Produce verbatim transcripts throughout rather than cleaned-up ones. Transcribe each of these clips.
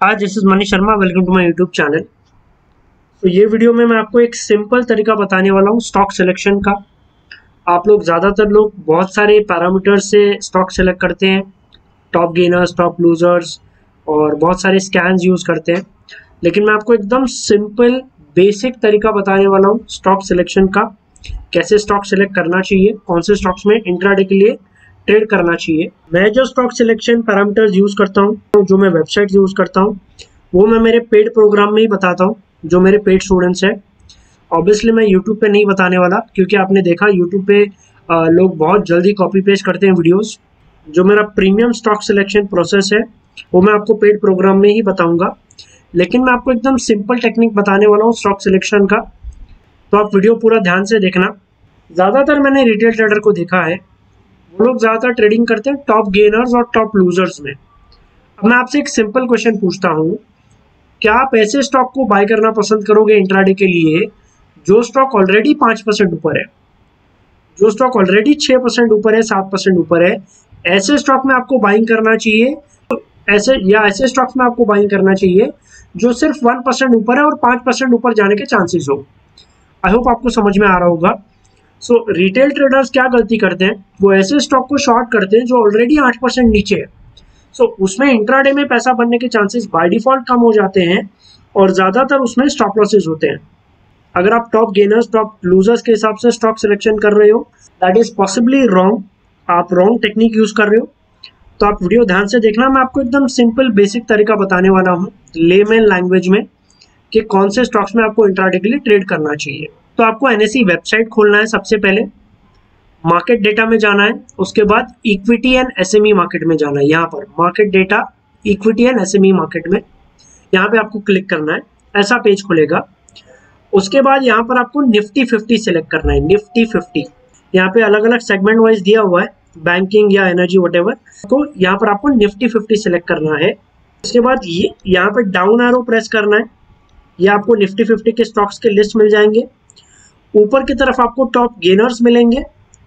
Hi, this is Manish Sharma. Welcome to my YouTube channel. तो ये video में मैं आपको एक सिंपल तरीका बताने वाला हूँ स्टॉक सिलेक्शन का। आप लोग ज़्यादातर लोग बहुत सारे पैरामीटर्स से स्टॉक सेलेक्ट करते हैं, टॉप गेनर्स, टॉप लूजर्स और बहुत सारे स्कैन्स यूज़ करते हैं। लेकिन मैं आपको एकदम सिंपल बेसिक तरीका बताने वाला हूँ स्टॉक सिलेक्शन का, कैसे स्टॉक सेलेक्ट करना चाहिए, कौन से स्टॉक्स में इंट्राडे के लिए ट्रेड करना चाहिए। मैं जो स्टॉक सिलेक्शन पैरामीटर्स यूज करता हूँ, जो मैं वेबसाइट यूज करता हूँ, वो मैं मेरे पेड प्रोग्राम में ही बताता हूँ, जो मेरे पेड स्टूडेंट्स हैं। ऑब्वियसली मैं यूट्यूब पे नहीं बताने वाला, क्योंकि आपने देखा यूट्यूब पे आ, लोग बहुत जल्दी कॉपी पेस्ट करते हैं वीडियोस। जो मेरा प्रीमियम स्टॉक सिलेक्शन प्रोसेस है वो मैं आपको पेड प्रोग्राम में ही बताऊंगा। लेकिन मैं आपको एकदम सिंपल टेक्निक बताने वाला हूँ स्टॉक सिलेक्शन का, तो आप वीडियो पूरा ध्यान से देखना। ज़्यादातर मैंने रिटेल ट्रेडर को देखा है, वो लोग ज़्यादातर ट्रेडिंग करते हैं टॉप गेनर्स और टॉप लूजर्स में। अब मैं आपसे एक सिंपल क्वेश्चन पूछता हूँ, क्या आप ऐसे स्टॉक को बाय करना पसंद करोगे इंट्राडे के लिए जो स्टॉक ऑलरेडी पाँच परसेंट ऊपर है, जो स्टॉक ऑलरेडी छः परसेंट ऊपर है, सात परसेंट ऊपर है? ऐसे स्टॉक में आपको बाइंग करना चाहिए, ऐसे या ऐसे स्टॉक्स में आपको बाइंग करना चाहिए जो सिर्फ वन परसेंट ऊपर है और पाँच परसेंट ऊपर जाने के चांसेस हो? आई होप आपको समझ में आ रहा होगा। सो रिटेल ट्रेडर्स क्या गलती करते हैं, वो ऐसे स्टॉक को शॉर्ट करते हैं जो ऑलरेडी आठ परसेंट नीचे है। सो so, उसमें इंट्राडे में पैसा बनने के चांसेस बाय डिफॉल्ट कम हो जाते हैं और ज़्यादातर उसमें स्टॉप लॉसेज होते हैं। अगर आप टॉप गेनर्स, टॉप लूजर्स के हिसाब से स्टॉक सिलेक्शन कर रहे हो, दैट इज पॉसिबली रॉन्ग। आप रॉन्ग टेक्निक यूज कर रहे हो। तो आप वीडियो ध्यान से देखना। मैं आपको एकदम सिंपल बेसिक तरीका बताने वाला हूँ लेमैन लैंग्वेज में कि कौन से स्टॉक्स में आपको इंट्राडे के लिए ट्रेड करना चाहिए। तो आपको एनएसई वेबसाइट खोलना है, सबसे पहले मार्केट डेटा में जाना है, उसके बाद इक्विटी एंड एसएमई मार्केट में जाना है। यहाँ पर market data, equity and SME market में यहाँ पे आपको क्लिक करना है, ऐसा पेज खुलेगा। उसके बाद यहाँ पर आपको निफ्टी फिफ्टी सिलेक्ट करना है। निफ्टी फिफ्टी यहाँ पे अलग अलग सेगमेंट वाइज दिया हुआ है, बैंकिंग या एनर्जी वटेवर। तो यहाँ पर आपको निफ्टी फिफ्टी सिलेक्ट करना है। उसके बाद ये यहाँ पर डाउन एरो प्रेस करना है, ये आपको निफ्टी फिफ्टी के स्टॉक्स के लिस्ट मिल जाएंगे। ऊपर की तरफ आपको टॉप गेनर्स मिलेंगे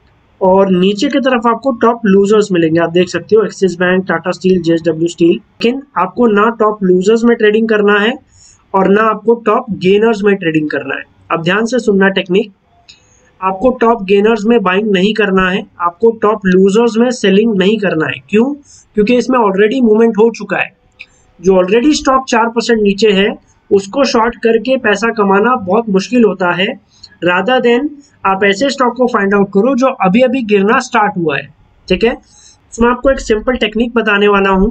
और नीचे की तरफ आपको टॉप लूजर्स मिलेंगे। आप देख सकते हो Axis bank, Tata steel, JSW steel. लेकिन आपको ना टॉप लूजर्स में ट्रेडिंग करना है और ना आपको टॉप गेनर्स में ट्रेडिंग करना है। अब ध्यान से सुनना टेक्निक। आपको टॉप गेनर्स में बाइंग नहीं करना है, आपको टॉप लूजर्स में सेलिंग नहीं करना है। क्यों? क्योंकि इसमें ऑलरेडी मूवमेंट हो चुका है। जो ऑलरेडी स्टॉक चार परसेंट नीचे है उसको शॉर्ट करके पैसा कमाना बहुत मुश्किल होता है। रादर देन आप ऐसे स्टॉक को फाइंड आउट करो जो अभी अभी गिरना स्टार्ट हुआ है। ठीक है, तो मैं आपको एक सिंपल टेक्निक बताने वाला हूं।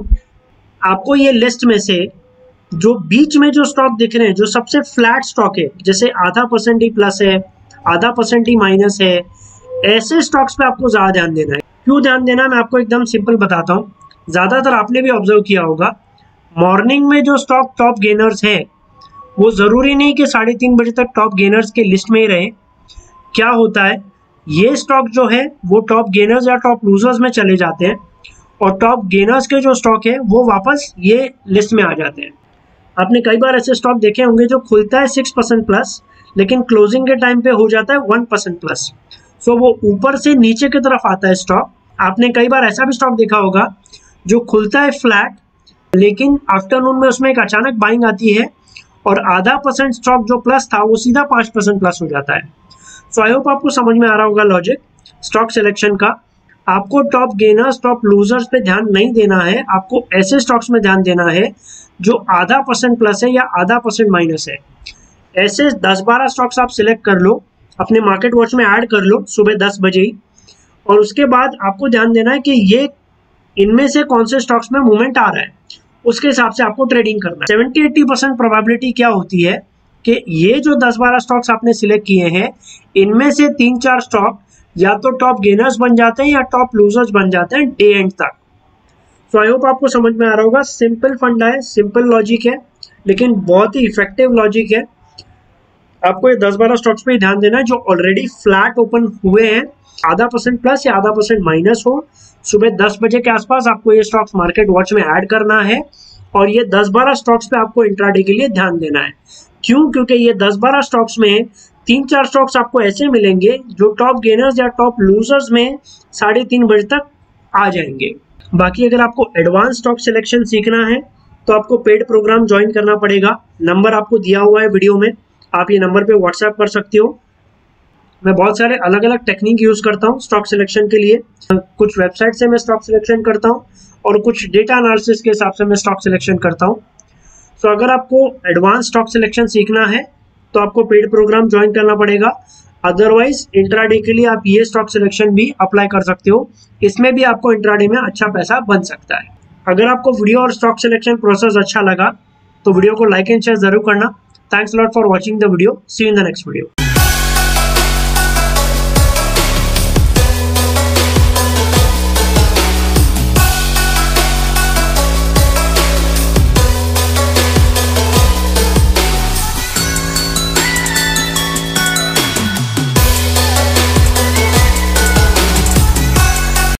आपको ये लिस्ट में से जो बीच में जो स्टॉक दिख रहे हैं, जो सबसे फ्लैट स्टॉक है, जैसे आधा परसेंट ही प्लस है, आधा परसेंट ही माइनस है, ऐसे स्टॉक्स पे आपको ज्यादा ध्यान देना है। क्यों ध्यान देना, मैं आपको एकदम सिंपल बताता हूँ। ज्यादातर आपने भी ऑब्जर्व किया होगा, मॉर्निंग में जो स्टॉक टॉप गेनर्स है वो जरूरी नहीं कि साढ़े तीन बजे तक टॉप गेनर्स के लिस्ट में ही रहे। क्या होता है, ये स्टॉक जो है वो टॉप गेनर्स या टॉप लूजर्स में चले जाते हैं और टॉप गेनर्स के जो स्टॉक है वो वापस ये लिस्ट में आ जाते हैं। आपने कई बार ऐसे स्टॉक देखे होंगे जो खुलता है सिक्स परसेंट प्लस, लेकिन क्लोजिंग के टाइम पे हो जाता है वन परसेंट प्लस। सो वो ऊपर से नीचे की तरफ आता है स्टॉक। आपने कई बार ऐसा भी स्टॉक देखा होगा जो खुलता है फ्लैट, लेकिन आफ्टरनून में उसमें एक अचानक बाइंग आती है और आधा परसेंट स्टॉक जो प्लस था वो सीधा पाँच परसेंट प्लस हो जाता है। सो आई होप आपको समझ में आ रहा होगा लॉजिक स्टॉक सिलेक्शन का। आपको टॉप गेनर्स, टॉप लूजर्स पे ध्यान नहीं देना है, आपको ऐसे स्टॉक्स में ध्यान देना है जो आधा परसेंट प्लस है या आधा परसेंट माइनस है। ऐसे दस बारह स्टॉक्स आप सिलेक्ट कर लो, अपने मार्केट वॉच में ऐड कर लो सुबह दस बजे ही, और उसके बाद आपको ध्यान देना है कि ये इनमें से कौन से स्टॉक्स में मूवमेंट आ रहा है, उसके हिसाब से आपको ट्रेडिंग करना है। सेवेंटी एट्टी परसेंट प्रोबेबिलिटी क्या होती है कि ये जो दस बारह स्टॉक्स आपने सिलेक्ट किए हैं, इनमें से तीन चार स्टॉक या तो टॉप गेनर्स बन जाते हैं या टॉप लूजर्स बन जाते हैं डे एंड तक। तो आई होप आपको समझ में आ रहा होगा। सिंपल फंडा है, सिंपल लॉजिक है, लेकिन बहुत ही इफेक्टिव लॉजिक है। आपको ये दस बारह स्टॉक्स पे ही ध्यान देना है जो ऑलरेडी फ्लैट ओपन हुए हैं, आधा परसेंट प्लस या आधा परसेंट माइनस हो। सुबह दस बजे के आसपास आपको ये स्टॉक्स मार्केट वॉच में ऐड करना है और ये दस बारह स्टॉक्स पे आपको इंट्राडे के लिए ध्यान देना है। क्यों? क्योंकि ये दस बारह स्टॉक्स में तीन चार स्टॉक्स आपको ऐसे मिलेंगे जो टॉप गेनर्स या टॉप लूजर्स में साढ़े तीन बजे तक आ जाएंगे। बाकी अगर आपको एडवांस स्टॉक सिलेक्शन सीखना है तो आपको पेड प्रोग्राम ज्वाइन करना पड़ेगा। नंबर आपको दिया हुआ है वीडियो में, आप ये नंबर पे व्हाट्सएप कर सकते हो। मैं बहुत सारे अलग अलग टेक्निक यूज करता हूँ स्टॉक सिलेक्शन के लिए। कुछ वेबसाइट से मैं स्टॉक सिलेक्शन करता हूँ और कुछ डेटा एनालिसिस के हिसाब से मैं स्टॉक सिलेक्शन करता हूँ। सो अगर आपको एडवांस स्टॉक सिलेक्शन सीखना है तो आपको पेड प्रोग्राम ज्वाइन करना पड़ेगा। अदरवाइज इंट्राडे के लिए आप ये स्टॉक सिलेक्शन भी अप्लाई कर सकते हो, इसमें भी आपको इंट्राडे में अच्छा पैसा बन सकता है। अगर आपको वीडियो और स्टॉक सिलेक्शन प्रोसेस अच्छा लगा तो वीडियो को लाइक एंड शेयर जरूर करना। Thanks lot for watching the video. See you in the next video.